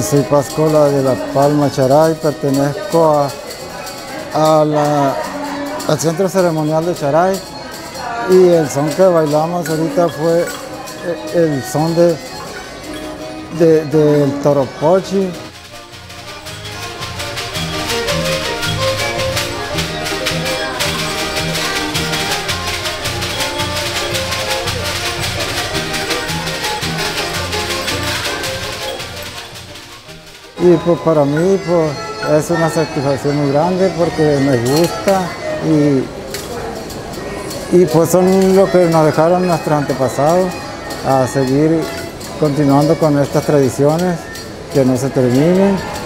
Soy Pascola de La Palma, Charay, pertenezco al Centro Ceremonial de Charay y el son que bailamos ahorita fue el son del toropochi. Y pues para mí pues, es una satisfacción muy grande porque me gusta y pues son lo que nos dejaron nuestros antepasados a seguir continuando con estas tradiciones que no se terminen.